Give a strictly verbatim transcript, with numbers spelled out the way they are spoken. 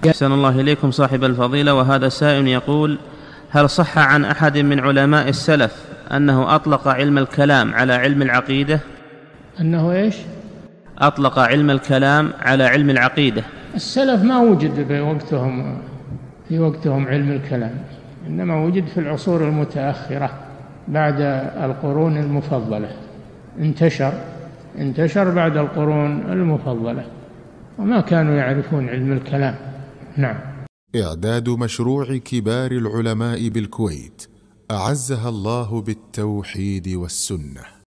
أحسن الله إليكم صاحب الفضيلة. وهذا سائل يقول: هل صح عن أحد من علماء السلف أنه أطلق علم الكلام على علم العقيدة؟ أنه إيش؟ أطلق علم الكلام على علم العقيدة. السلف ما وجد في وقتهم في وقتهم علم الكلام، إنما وجد في العصور المتأخرة بعد القرون المفضلة، انتشر انتشر بعد القرون المفضلة، وما كانوا يعرفون علم الكلام. نعم. إعداد مشروع كبار العلماء بالكويت أعزها الله بالتوحيد والسنة.